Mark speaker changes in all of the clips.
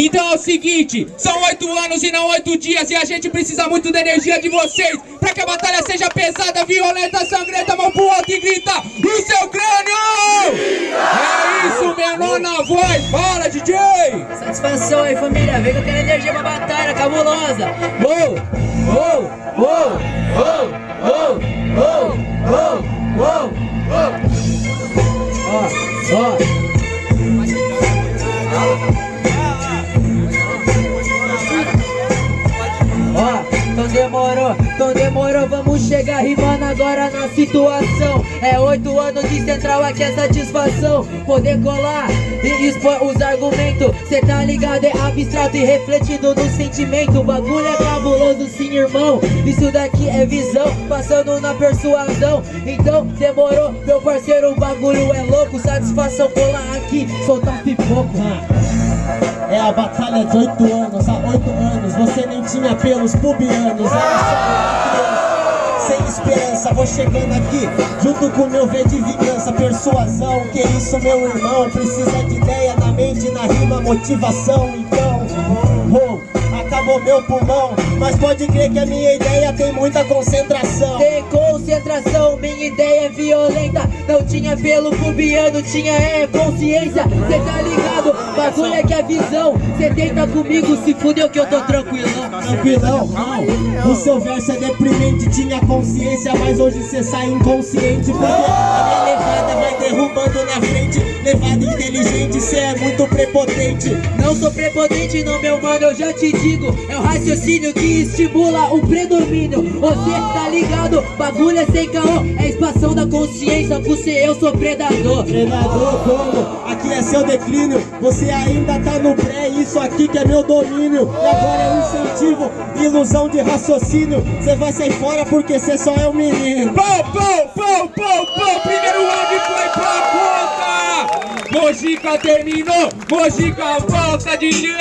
Speaker 1: Então é o seguinte, são 8 anos e não 8 dias, e a gente precisa muito da energia de vocês pra que a batalha seja pesada, violenta, sangrenta, mão pro alto e grita: o seu crânio! É isso, menor na voz, fala, DJ!
Speaker 2: Satisfação aí, família, vem com aquela energia pra batalha cabulosa. Uou, uou, uou, uou, uou, uou, uou, uou, uou. Ó. Então demorou, vamos chegar rimando agora na situação. É 8 anos de central, aqui é satisfação. Poder colar e expor os argumentos. Cê tá ligado, é abstrato e refletido no sentimento. O bagulho é cabuloso, sim, irmão. Isso daqui é visão, passando na persuasão. Então demorou, meu parceiro, o bagulho é louco. Satisfação colar aqui, soltar pipoco.
Speaker 3: É a batalha de 8 anos, há 8 anos você nem tinha pelos pubianos. Era só criança, sem esperança, vou chegando aqui junto com meu V de vingança, persuasão. Que isso, meu irmão, precisa de ideia na mente, na rima, motivação. Então, acabou meu pulmão, mas pode crer que a minha ideia tem muita concentração.
Speaker 2: Tem concentração, minha ideia é violenta. Não tinha pelo pubiano, tinha consciência. Cê tá ligado, bagulho é que é visão. Cê tenta comigo, se fudeu que eu tô tranquilão.
Speaker 3: Tranquilão, não, o seu verso é deprimente. Tinha consciência, mas hoje cê sai inconsciente. Porque a minha levada vai derrubando na frente. Levada inteligente, cê é muito prepotente.
Speaker 2: Não sou prepotente não, meu mano, eu já te digo. É o raciocínio que estimula o predomínio. Você tá ligado, bagulho é sem caô. É expansão da consciência, você eu sou predador.
Speaker 3: Predador como? Aqui é seu declínio. Você ainda tá no pré, isso aqui que é meu domínio. E agora é um incentivo, ilusão de raciocínio. Cê vai sair fora porque cê só é um menino.
Speaker 1: Primeiro round foi pra conta. Mojica terminou, Mojica volta, DJ.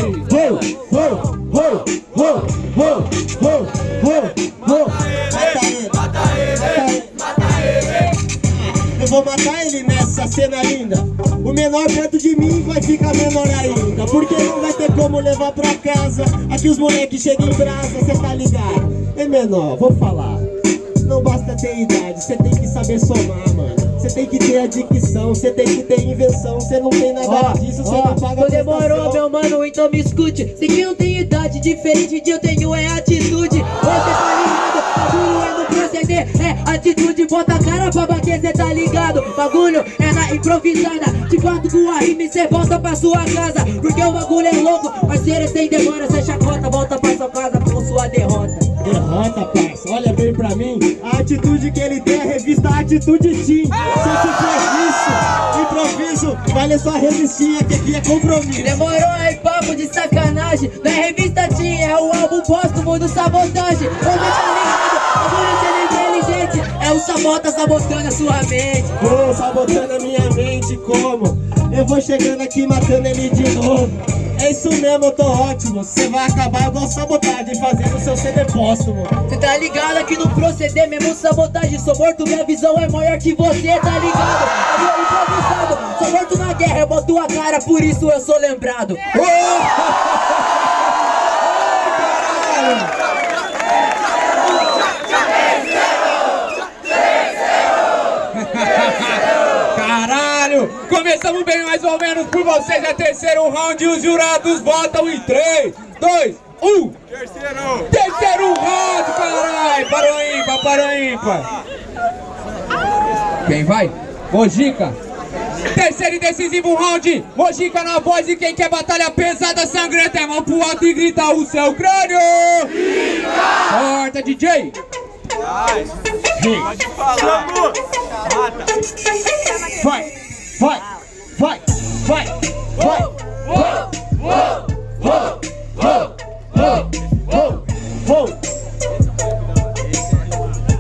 Speaker 3: Eu vou matar ele nessa cena linda. O menor perto de mim vai ficar menor ainda, porque não vai ter como levar pra casa. Aqui os moleques chegam em brasa, cê tá ligado? É menor, vou falar. Não basta ter idade, cê tem que saber somar, mano. Cê tem que ter adicção, cê tem que ter invenção. Cê não tem nada disso, cê não paga prestação.
Speaker 2: Demorou, meu mano, então me escute. Sei que não tem idade, diferente de eu tenho é atitude. Você tá ligado, bagulho é no proceder, é atitude. Bota a cara pra bater, cê tá ligado. Bagulho é na improvisada. De fato com a rima cê volta pra sua casa. Porque o bagulho é louco, parceiro, sem demora. Cê chacota, volta pra sua casa com sua derrota.
Speaker 3: Derrota, parça, olha bem pra mim. A atitude que ele tem é revista Atitude Team. Se eu fizer isso, improviso, vale sua revistinha que aqui é compromisso.
Speaker 2: Demorou aí, papo de sacanagem. Não é revista Team, é o álbum póstumo do Sabotagem. Você tá ligado, bagulho sendo inteligente. É o Sabota sabotando a sua mente.
Speaker 3: Sabotando a minha mente, como? Eu vou chegando aqui matando ele de novo. É isso mesmo, eu tô ótimo. Cê vai acabar igual Sabotagem, fazendo seu CD póstumo.
Speaker 2: Cê tá ligado aqui no proceder, mesmo Sabotagem. Sou morto, minha visão é maior que você, tá ligado? Eu vou improvisado, sou morto na guerra, eu boto a cara, por isso eu sou lembrado.
Speaker 1: Caralho! Começamos bem mais ou menos por vocês. É terceiro round e os jurados votam em 3, 2, 1. Terceiro round, caralho! Parou ímpar. Quem vai? Mojica. Terceiro e decisivo round. Mojica na voz e quem quer batalha pesada, sangrenta, é mão pro alto e grita: o seu crânio! Corta, DJ!
Speaker 4: Pode falar.
Speaker 3: Vai.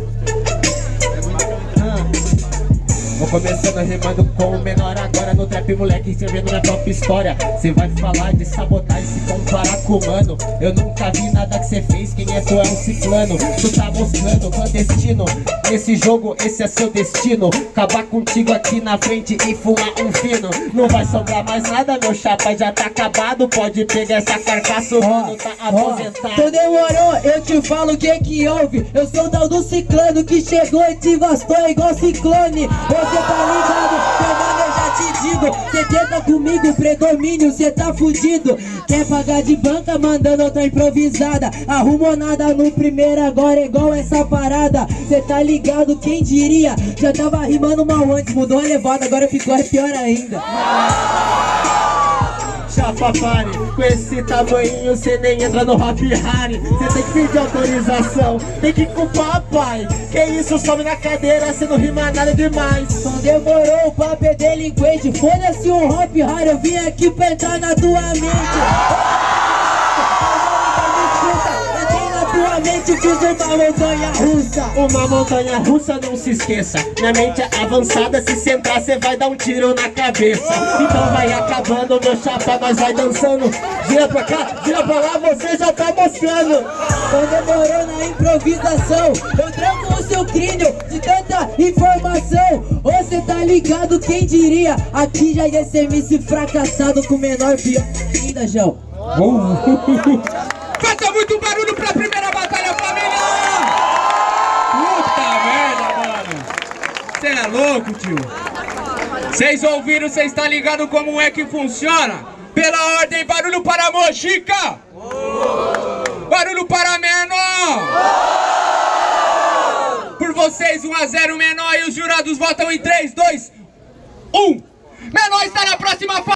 Speaker 3: Vou começando rimando com o menor agora no trap ouve, moleque, escrevendo minha própria história. Cê vai falar de sabotar e se comparar com o mano. Eu nunca vi nada que cê fez, quem é tu é um ciclano. Tu tá mostrando clandestino, nesse jogo esse é seu destino. Acabar contigo aqui na frente e fumar um fino. Não vai sobrar mais nada, meu chapa já tá acabado. Pode pegar essa carcaça, o mano tá aposentado.
Speaker 2: Tu demorou, eu te falo o que houve. Eu sou o tal do ciclano que chegou e te gastou igual ciclone. Você tá ligado, meu mano, eu já te digo. Cê tenta comigo, predomínio, cê tá fudido. Quer pagar de banca, mandando outra improvisada. Arrumou nada no primeiro, agora é igual essa parada. Cê tá ligado, quem diria? Já tava rimando mal antes, mudou a levada, agora ficou pior ainda.
Speaker 3: Chapa pare, com esse tamanho cê nem entra no Hop Harry. Cê tem que pedir autorização, tem que culpar pai. Que isso, sobe na cadeira, cê não rima nada demais.
Speaker 2: Só demorou, o papo é delinquente. Foda-se um Hop Harry, eu vim aqui pra entrar na tua mente. Fiz uma montanha russa.
Speaker 3: Uma montanha russa, não se esqueça. Minha mente é avançada, se cê entrar cê vai dar um tiro na cabeça. Então vai acabando, meu chapa, nós vai dançando. Gira pra cá, gira pra lá, você já tá mostrando.
Speaker 2: Só demorou na improvisação. Eu tranco o seu crânio de tanta informação. Você tá ligado, quem diria? Aqui já ia ser MC fracassado com menor pior ainda, João.
Speaker 1: Faça muito barulho pra primeira batalha, família! Puta merda, mano! Cê é louco, tio! Vocês ouviram, cês tá ligado como é que funciona? Pela ordem, barulho para Mojica! Barulho para Menor! Por vocês, 1 a 0 Menor, e os jurados votam em 3, 2, 1! Menor está na próxima fase!